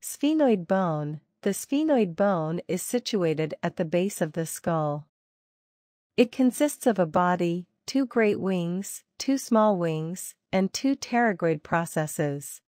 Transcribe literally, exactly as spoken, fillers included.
Sphenoid bone. The sphenoid bone is situated at the base of the skull. It consists of a body, two great wings, two small wings, and two pterygoid processes.